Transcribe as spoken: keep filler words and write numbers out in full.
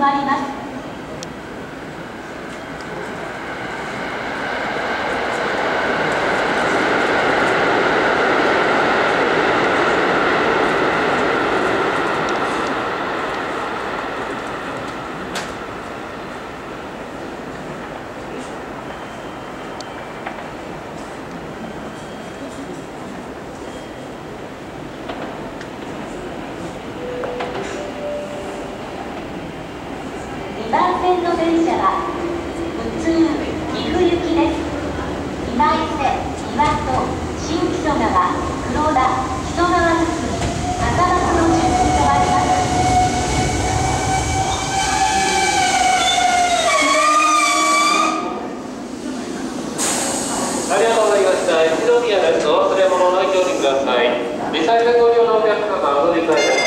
まります。にばん線の電車は普通岐阜行きです。今伊勢、岩戸、新木曽川、黒田、木曽川進み、笠松の順に止まります。 ありがとうございました。一宮です。お忘れ物を置いておいてください。リサイクルご利用のお客様、お乗り換えです。